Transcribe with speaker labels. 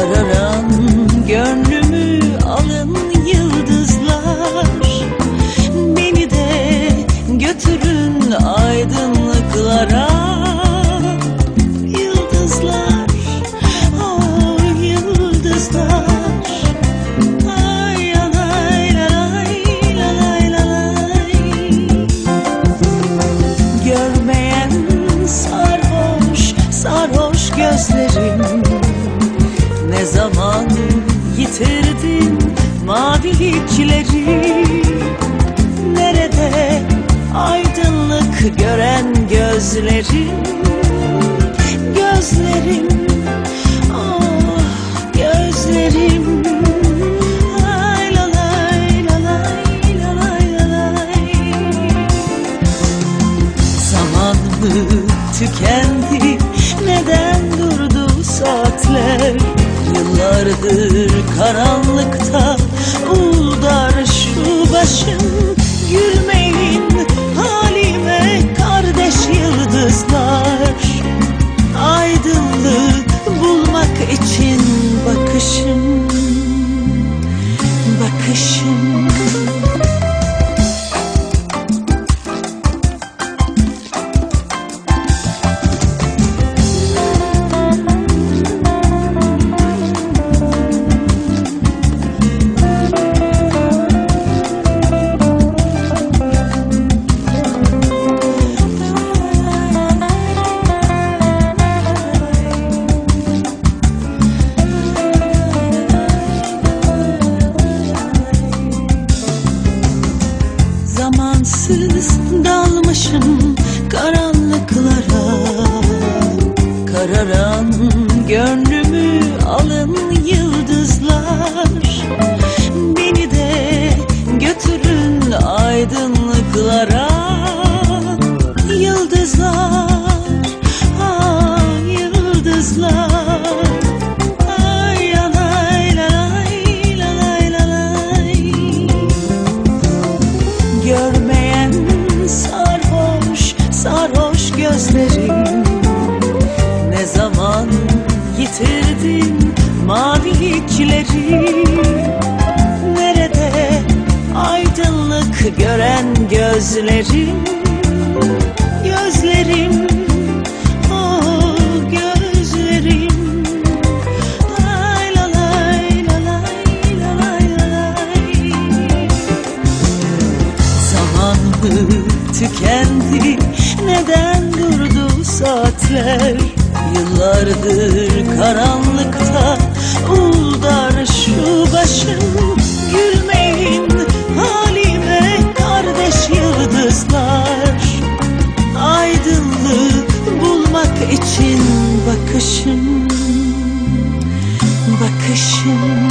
Speaker 1: Kararan gönlümü alın yıldızlar, beni de götürün aydınlıklara. Yıldızlar, oh yıldızlar, ay lay lay lay lay. Görmeyen sarhoş sarhoş gözlerim, ne zaman yitirdin mavilikleri? Nerede aydınlık gören gözlerim? Gözlerim, oh gözlerim, ay la lay la lay la lay la lay. Zaman mı tükendi, neden durdu saatler? Yıllardır karanlıkta uğuldar şu başım. Gülmeyin halime kardeş yıldızlar, aydınlık bulmak için bakışım, bakışım. Zamansız dalmışım karanlıklara, kararan gönlümü alın yıldızlar, beni de götürün aydınlıklara. Yıldızlar, ah yıldızlar, ay lay lay lay lay. Görmeyen sarhoş sarhoş gözlerim, ne zaman yitirdin mavilikleri? Nerede aydınlık gören gözlerim? Gözlerim, oh gözlerim, ay la lay la lay la lay la lay. Zaman mı tükendi, neden durdu saatler? Yıllardır karanlıkta uğuldar şu başım. Gülmeyin halime kardeş yıldızlar, aydınlık bulmak için bakışım, bakışım.